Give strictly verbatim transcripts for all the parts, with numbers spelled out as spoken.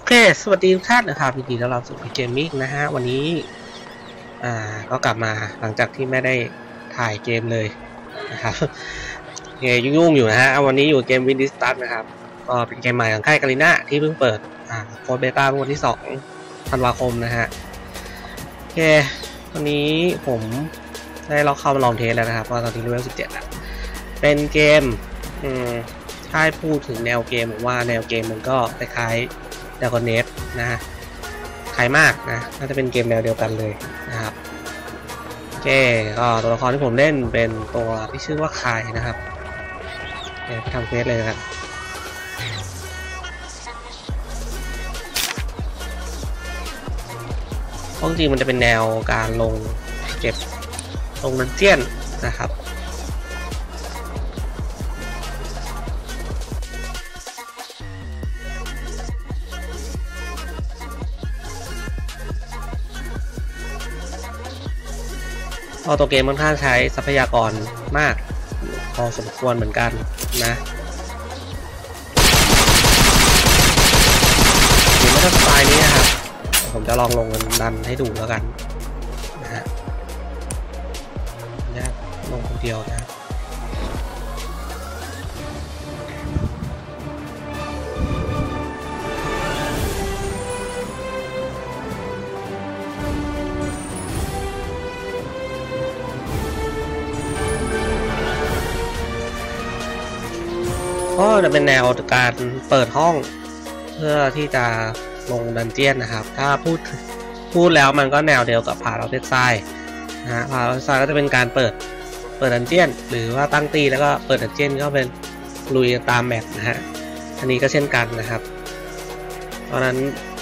เคสวัสดีทุกท่านนะครับยินดีต้อนรับสู่เกมมิ่งนะฮะวันนี้อ่าก็กลับมาหลังจากที่ไม่ได้ถ่ายเกมเลยนะครับเกมยุ่งๆอยู่นะฮะวันนี้อยู่เกมวินดิสตัสนะครับก็เป็นเกมใหม่ของค่ายกาลิน่าที่เพิ่งเปิดอ่าโค้ดเบต้าเมื่อวันที่สองธันวาคมนะฮะโอเควันนี้ผมได้ลองเข้ามาลองเทสแล้วนะครับว่าตอนนี้เลเวลสิบเจ็ดแล้วเป็นเกมอืมถ้าพูดถึงแนวเกมผมว่าแนวเกมมันก็คล้ายดากอนเนสนะฮะคล้ายมากนะน่าจะเป็นเกมแนวเดียวกันเลยนะครับโอเคก็ตัวละครที่ผมเล่นเป็นตัวที่ชื่อว่าคายนะครับไปทำเควสเลยครับจริงมันจะเป็นแนวการลงเก็บลงดันเจี้ยนนะครับพอตัวเกมค่อนข้างใช้ทรัพยากรมากพอสมควรเหมือนกันนะหรือไม่ก็สไตล์นี้นะครับผมจะลองลงดันให้ดูแล้วกันนะฮะเนี่ยลงคนเดียวนะก็จะเป็นแนวการเปิดห้องเพื่อที่จะลงดันเจี้ยนนะครับถ้าพูดพูดแล้วมันก็แนวเดียวกับพาราเทคไซนะฮะพาราเทคไซก็จะเป็นการเปิดเปิดดันเจี้ยนหรือว่าตั้งตีแล้วก็เปิดดันเจี้ยนก็เป็นลุยตามแมปนะฮะอันนี้ก็เช่นกันนะครับเพราะนั้น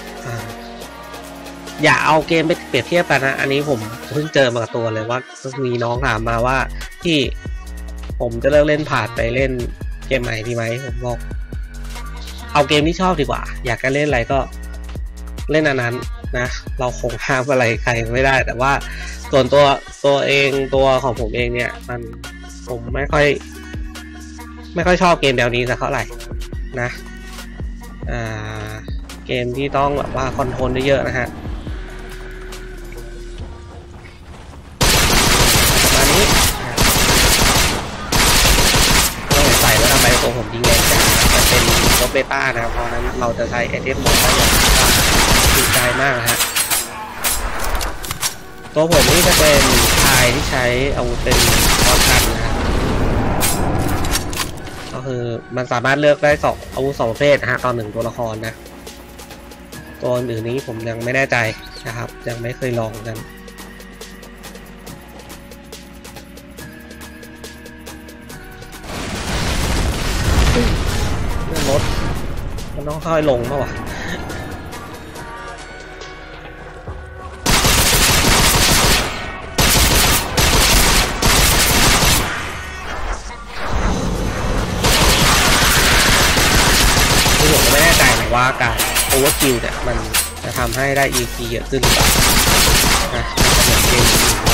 อย่าเอาเกมไปเปรียบเทียบกันนะอันนี้ผมเพิ่งเจอมากับตัวเลยว่ามีน้องถามมาว่าที่ผมจะเลิกเล่นผ่านไปเล่นเกมใหม่ดีไหมผมบอกเอาเกมที่ชอบดีกว่าอยากจะเล่นอะไรก็เล่นอันนั้นนะเราคงห้ามอะไรใครไม่ได้แต่ว่าส่วนตัวตัวเองตัวของผมเองเนี่ยมันผมไม่ค่อยไม่ค่อยชอบเกมแนวนี้สักเท่าไหร่นะอ่าเกมที่ต้องแบบว่าคอนโทรลเยอะๆนะฮะประมาณนี้ใส่แล้วทำไมตัวผมยิงแรงจังมันเป็นรถเบต้านะครับเพราะนั้นเราจะใช้ไอเทมหมดได้อย่างติดใจมากนะฮะตัวผมนี่จะเป็นชายที่ใช้อาวุธเป็นคอนกันนะครับก็คือมันสามารถเลือกได้สองอาวุธสองประเภทนะฮะตอนหนึ่งตัวละครนะตัวอื่นนี้ผมยังไม่แน่ใจนะครับยังไม่เคยลองกันรถมันต้องค่อยลงเปล่าวะคือผมไม่แน่ใจนะว่าการโอเวอร์คิวเนี่ยมันจะทำให้ได้ อี พี เยอะขึ้นหรือเปล่านะเหมือนเกมไหม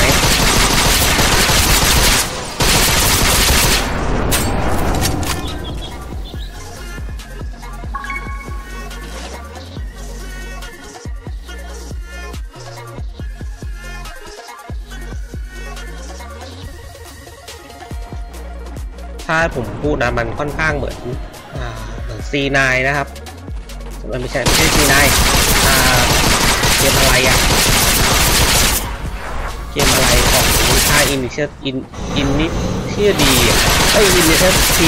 ถ้าผมพูดนะมันค่อนข้างเหมือนอ่าเหมือน ซี ไนน์ นะครับมันไม่ใช่ไม่ใช่ ซี ไนน์ อ่าเกมอะไรอ่ะเกมอะไรของค่ายอินิเชียอินอินนิเชียดีเอ้ยอินนิเชียที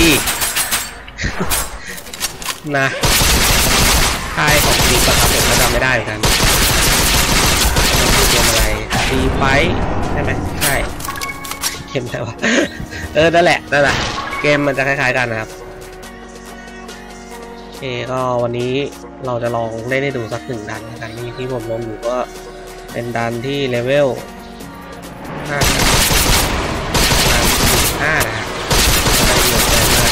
นะค่ายของทีก็ครับผมก็จำไม่ได้เหมือนกันมันคือเกมอะไรทีไฟใช่ไหมใช่เกมอะไรวะเออนั่นแหละนั่นแหละเกมมันจะคล้ายๆกันนะครับโอเคก็วันนี้เราจะลองเล่นให้ดูสักหนึ่งดันดันนี้ที่ผมลงอยู่ก็เป็นดันที่เลเวลห้าห้านะครับได้เยอะมาก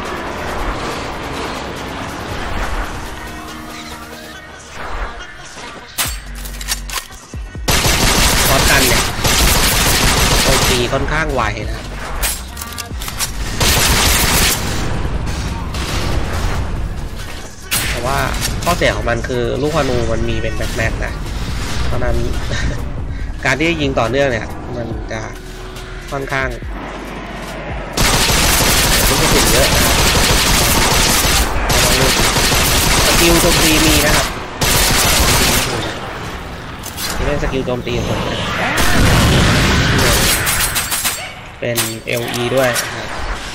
พร้อมกันเนี่ยโจมตีค่อนข้างไวนะ ผว่าข้อเสียของมันคือลูกธนูมันมีเป็นแม็กๆนะเพราะนั้น การที่ยิงต่อเนื่องเนี่ยมันจะค่อนข้างลูกกระสุนเยอะนะครับสกิลโจมตีมีนะครับที่เล่นสกิลโจมตีของผมเป็น แอล อี ด้วยนะครับ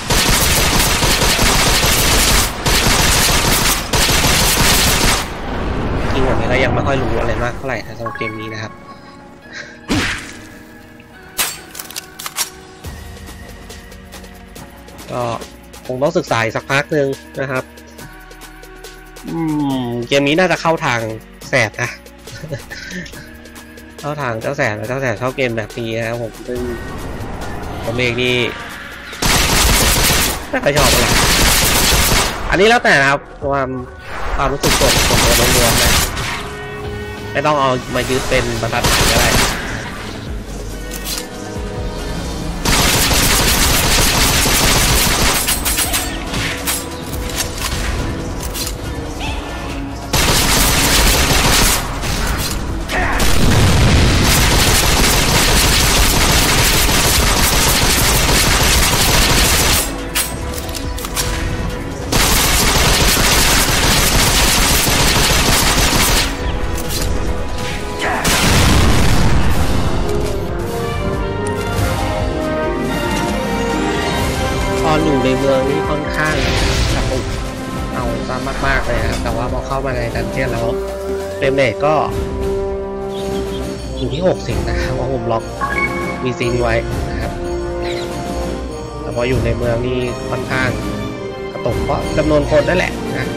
จริงผมก็ยังไม่ค่อยรู้อะไรมากเท่าไหร่สำหรับเกมนี้นะครับก็คงต้องศึกษาอีกสักพักหนึ่งนะครับอืมเกมนี้น่าจะเข้าทางแสบนะ เข้าทางเจ้าแสบแล้วเจ้าแสบชอบเกมแบบนี้นะครับผมซึ่งผมเองนี่ไม่ค่อยชอบอะไรอันนี้แล้วแต่นะครับความความรู้สึกส่วนของตัวล้วนๆนะไม่ต้องเอามายึดเป็นบรรทัดฐานก็ได้ตอนอยู่ในเมืองนี่ค่อนข้างกระตุกเอาซะมากๆเลยนะครับแต่ว่าพอเข้ามาในดันเจี้ยนแล้วเฟรมเรทก็อยู่ที่หกสิบนะครับเพราะผมล็อกมีซิงไว้นะครับแต่พออยู่ในเมืองนี่ค่อนข้างกระตุกเพราะจำนวนคนนั่นแหละนะ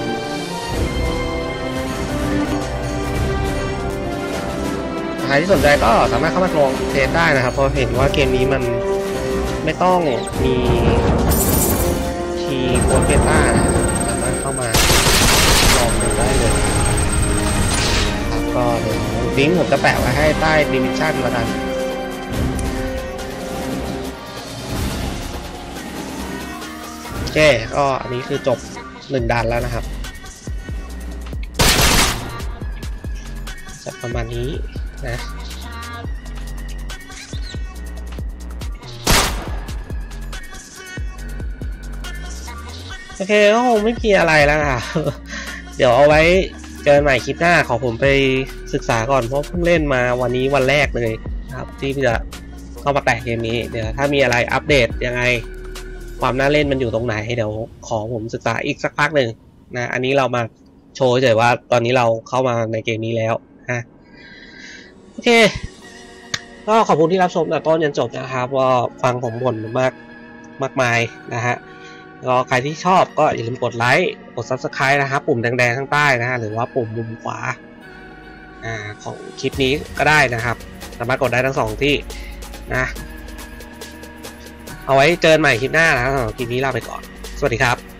ใครที่สนใจก็สามารถเข้ามาลองเทสได้นะครับเพราะเห็นว่าเกมนี้มันไม่ต้องมีทีโค้ดเบต้านะสามารถเข้ามาลองดูได้เลยครับก็เดี๋ยวลิงก์ผมจะแปะไว้ให้ใต้ดีมิชชั่นแล้วกันโอเคก็อันนี้คือจบหนึ่งด่านแล้วนะครับจะประมาณนี้นะโอเคก็คงไม่มีอะไรแล้วนะเดี๋ยวเอาไว้เจอกันใหม่คลิปหน้าขอผมไปศึกษาก่อนเพราะเพิ่งเล่นมาวันนี้วันแรกเลยนะครับที่จะเข้ามาแตะเกมนี้เดี๋ยวถ้ามีอะไรอัปเดตยังไงความน่าเล่นมันอยู่ตรงไหนเดี๋ยวขอผมศึกษาอีกสักพักหนึ่งนะอันนี้เรามาโชว์เฉยว่าตอนนี้เราเข้ามาในเกมนี้แล้วนะโอเคก็ขอบคุณที่รับชมแต่ต้นจนจบนะครับว่าฟังผมบ่นมากมากมายนะฮะก็ใครที่ชอบก็อย่าลืมกดไลค์กด ซับสไครบ์ นะครับปุ่มแดงๆข้างใต้นะฮะหรือว่าปุ่มมุมขวาอ่าของคลิปนี้ก็ได้นะครับสามารถกดได้ทั้งสองที่นะเอาไว้เจอกันใหม่คลิปหน้านะครับสำหรับคลิปนี้ลาไปก่อนสวัสดีครับ